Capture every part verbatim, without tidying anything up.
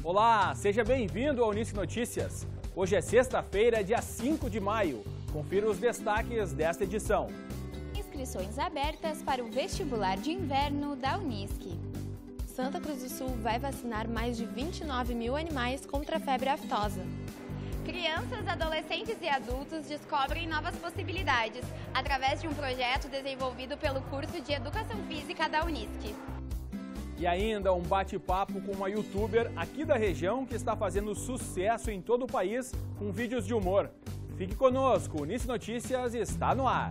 Olá, seja bem-vindo ao Unisque Notícias. Hoje é sexta-feira, dia cinco de maio. Confira os destaques desta edição. Inscrições abertas para o vestibular de inverno da Unisque. Santa Cruz do Sul vai vacinar mais de vinte e nove mil animais contra a febre aftosa. Crianças, adolescentes e adultos descobrem novas possibilidades através de um projeto desenvolvido pelo curso de Educação Física da Unisque. E ainda um bate-papo com uma youtuber aqui da região que está fazendo sucesso em todo o país com vídeos de humor. Fique conosco, o Unisque Notícias está no ar.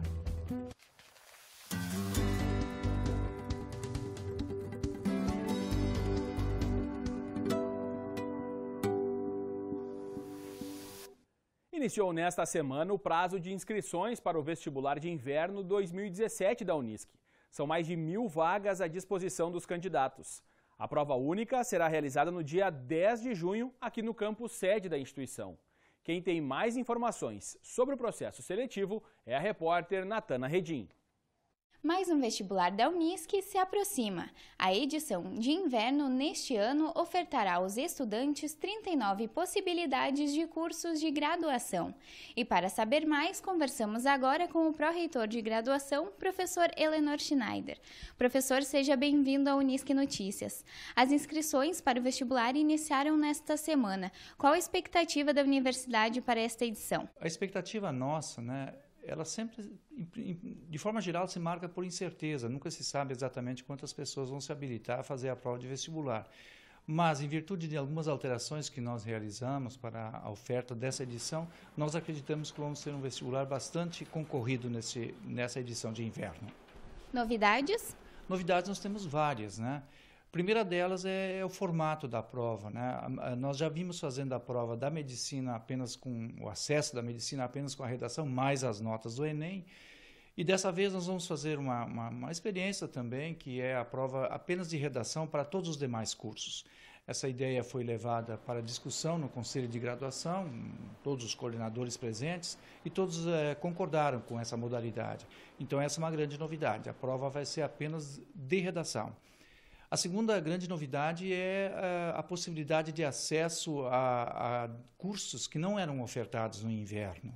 Iniciou nesta semana o prazo de inscrições para o vestibular de inverno dois mil e dezessete da Unisque. São mais de mil vagas à disposição dos candidatos. A prova única será realizada no dia dez de junho, aqui no campus sede da instituição. Quem tem mais informações sobre o processo seletivo é a repórter Natana Redim. Mais um vestibular da Unisque se aproxima. A edição de inverno neste ano ofertará aos estudantes trinta e nove possibilidades de cursos de graduação. E para saber mais, conversamos agora com o pró-reitor de graduação, professor Helenor Schneider. Professor, seja bem-vindo ao Unisque Notícias. As inscrições para o vestibular iniciaram nesta semana. Qual a expectativa da universidade para esta edição? A expectativa nossa, né? Ela sempre, de forma geral, se marca por incerteza. Nunca se sabe exatamente quantas pessoas vão se habilitar a fazer a prova de vestibular. Mas, em virtude de algumas alterações que nós realizamos para a oferta dessa edição, nós acreditamos que vamos ter um vestibular bastante concorrido nesse, nessa edição de inverno. Novidades? Novidades nós temos várias, né? A primeira delas é, é o formato da prova, né? A, a, nós já vimos fazendo a prova da medicina apenas com o acesso da medicina apenas com a redação, mais as notas do Enem. E dessa vez nós vamos fazer uma, uma, uma experiência também, que é a prova apenas de redação para todos os demais cursos. Essa ideia foi levada para discussão no Conselho de Graduação, todos os coordenadores presentes, e todos é, concordaram com essa modalidade. Então essa é uma grande novidade, a prova vai ser apenas de redação. A segunda grande novidade é a, a possibilidade de acesso a, a cursos que não eram ofertados no inverno.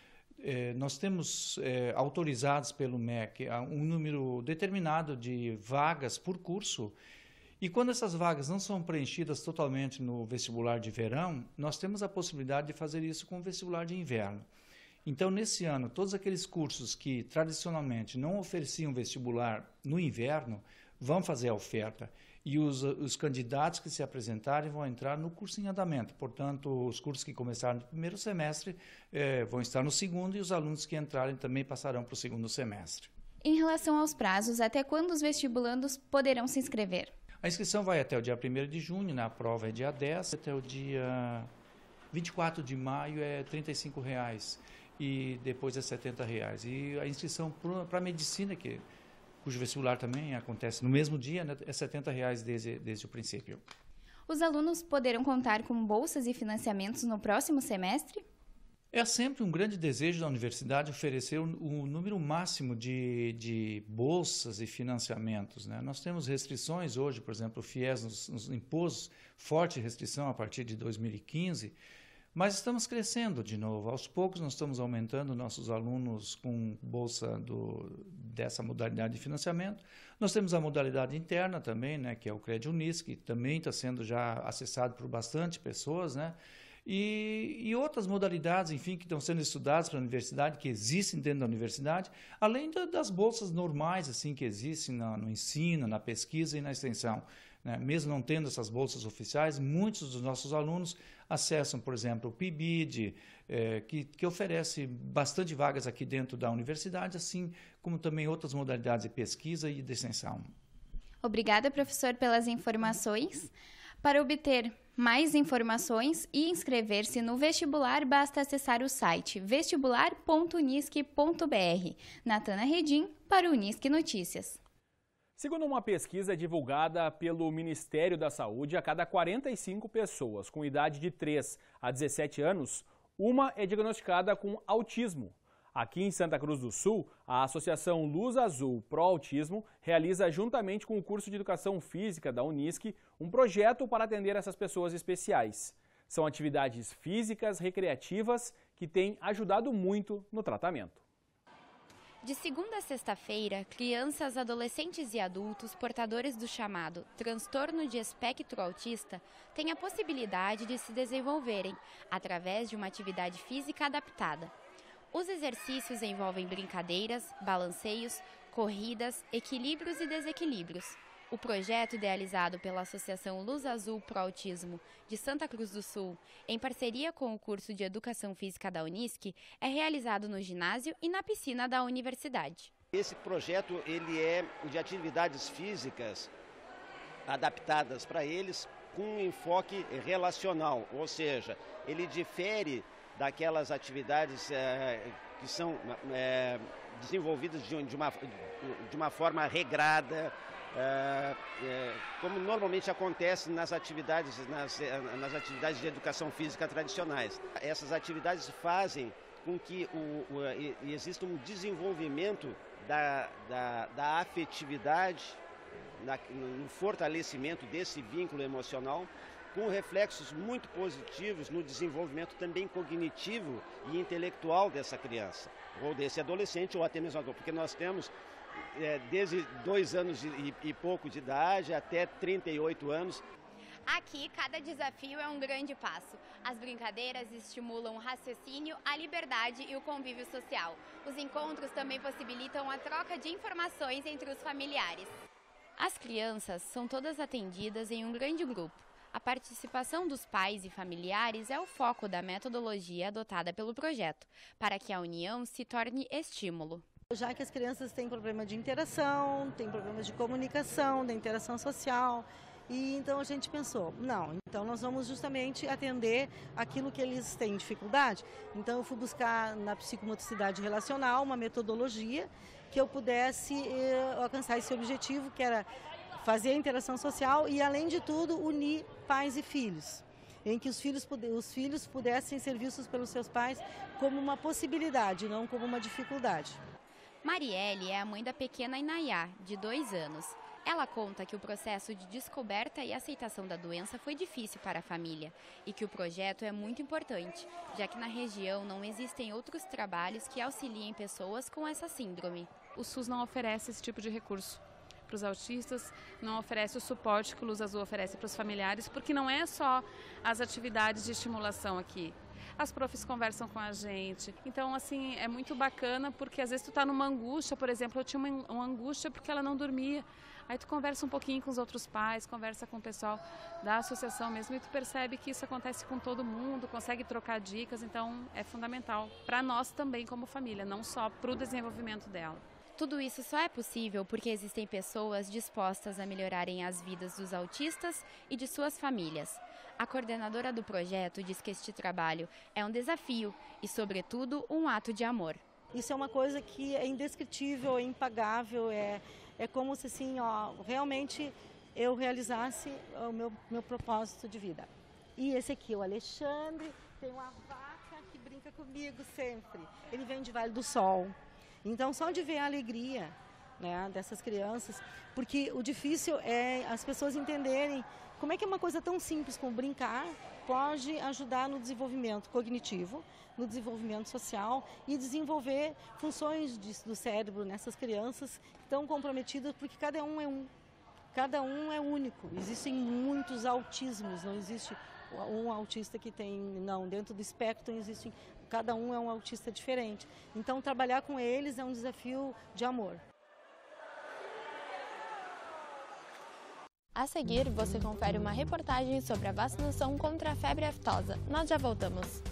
É, nós temos é, autorizados pelo M E C um número determinado de vagas por curso, e quando essas vagas não são preenchidas totalmente no vestibular de verão, nós temos a possibilidade de fazer isso com o vestibular de inverno. Então, nesse ano, todos aqueles cursos que tradicionalmente não ofereciam vestibular no inverno, vão fazer a oferta, e os, os candidatos que se apresentarem vão entrar no curso em andamento. Portanto, os cursos que começaram no primeiro semestre eh, vão estar no segundo, e os alunos que entrarem também passarão para o segundo semestre. Em relação aos prazos, até quando os vestibulandos poderão se inscrever? A inscrição vai até o dia primeiro de junho, né? A prova é dia dez, até o dia vinte e quatro de maio é trinta e cinco reais, e depois é setenta reais. E a inscrição para a medicina, que cujo vestibular também acontece no mesmo dia, né, é setenta reais desde, desde o princípio. Os alunos poderão contar com bolsas e financiamentos no próximo semestre? É sempre um grande desejo da universidade oferecer o, o número máximo de, de bolsas e financiamentos, né? Nós temos restrições hoje, por exemplo, o FIES nos, nos impôs forte restrição a partir de dois mil e quinze, mas estamos crescendo de novo. Aos poucos nós estamos aumentando nossos alunos com bolsa do, dessa modalidade de financiamento. Nós temos a modalidade interna também, né, que é o Crédito Unisque, que também está sendo já acessado por bastante pessoas, né? E, e outras modalidades, enfim, que estão sendo estudadas para a universidade, que existem dentro da universidade, além da, das bolsas normais, assim, que existem no, no ensino, na pesquisa e na extensão, né? Mesmo não tendo essas bolsas oficiais, muitos dos nossos alunos acessam, por exemplo, o P I B I D, eh, que, que oferece bastante vagas aqui dentro da universidade, assim como também outras modalidades de pesquisa e de extensão. Obrigada, professor, pelas informações. Para obter mais informações e inscrever-se no vestibular, basta acessar o site vestibular ponto unisque ponto br. Natana Redim, para o Unisque Notícias. Segundo uma pesquisa divulgada pelo Ministério da Saúde, a cada quarenta e cinco pessoas com idade de três a dezessete anos, uma é diagnosticada com autismo. Aqui em Santa Cruz do Sul, a Associação Luz Azul Pro Autismo realiza, juntamente com o curso de Educação Física da Unisc, um projeto para atender essas pessoas especiais. São atividades físicas, recreativas, que têm ajudado muito no tratamento. De segunda a sexta-feira, crianças, adolescentes e adultos portadores do chamado transtorno de espectro autista têm a possibilidade de se desenvolverem através de uma atividade física adaptada. Os exercícios envolvem brincadeiras, balanceios, corridas, equilíbrios e desequilíbrios. O projeto, idealizado pela Associação Luz Azul Pro Autismo de Santa Cruz do Sul, em parceria com o curso de Educação Física da Unisc, é realizado no ginásio e na piscina da universidade. Esse projeto ele é de atividades físicas adaptadas para eles com um enfoque relacional, ou seja, ele difere daquelas atividades é, que são é, desenvolvidas de, de, uma, de uma forma regrada, é, é, como normalmente acontece nas atividades, nas, nas atividades de educação física tradicionais. Essas atividades fazem com que o, o, exista um desenvolvimento da, da, da afetividade, na, no fortalecimento desse vínculo emocional, com reflexos muito positivos no desenvolvimento também cognitivo e intelectual dessa criança, ou desse adolescente, ou até mesmo adulto, porque nós temos é, desde dois anos e, e pouco de idade até trinta e oito anos. Aqui, cada desafio é um grande passo. As brincadeiras estimulam o raciocínio, a liberdade e o convívio social. Os encontros também possibilitam a troca de informações entre os familiares. As crianças são todas atendidas em um grande grupo. A participação dos pais e familiares é o foco da metodologia adotada pelo projeto, para que a união se torne estímulo. Já que as crianças têm problema de interação, têm problemas de comunicação, da interação social, e então a gente pensou, não, então nós vamos justamente atender aquilo que eles têm dificuldade. Então eu fui buscar na psicomotricidade relacional uma metodologia que eu pudesse eh, alcançar esse objetivo, que era fazer a interação social e, além de tudo, unir pais e filhos, em que os filhos, os filhos pudessem ser vistos pelos seus pais como uma possibilidade, não como uma dificuldade. Marielle é a mãe da pequena Inayá, de dois anos. Ela conta que o processo de descoberta e aceitação da doença foi difícil para a família e que o projeto é muito importante, já que na região não existem outros trabalhos que auxiliem pessoas com essa síndrome. O SUS não oferece esse tipo de recurso para os autistas, não oferece o suporte que o Luz Azul oferece para os familiares, porque não é só as atividades de estimulação aqui. As profs conversam com a gente, então assim, é muito bacana porque às vezes tu tá numa angústia, por exemplo, eu tinha uma, uma angústia porque ela não dormia, aí tu conversa um pouquinho com os outros pais, conversa com o pessoal da associação mesmo e tu percebe que isso acontece com todo mundo, consegue trocar dicas, então é fundamental para nós também como família, não só para o desenvolvimento dela. Tudo isso só é possível porque existem pessoas dispostas a melhorarem as vidas dos autistas e de suas famílias. A coordenadora do projeto diz que este trabalho é um desafio e, sobretudo, um ato de amor. Isso é uma coisa que é indescritível, é impagável, é, é como se assim, ó, realmente eu realizasse o meu, meu propósito de vida. E esse aqui, o Alexandre, tem uma vaca que brinca comigo sempre. Ele vem de Vale do Sol. Então, só de ver a alegria, né, dessas crianças, porque o difícil é as pessoas entenderem como é que uma coisa tão simples como brincar pode ajudar no desenvolvimento cognitivo, no desenvolvimento social e desenvolver funções de, do cérebro nessas crianças que estão comprometidas, porque cada um é um, cada um é único. Existem muitos autismos, não existe um autista que tem, não, dentro do espectro existem, cada um é um autista diferente. Então, trabalhar com eles é um desafio de amor. A seguir, você confere uma reportagem sobre a vacinação contra a febre aftosa. Nós já voltamos.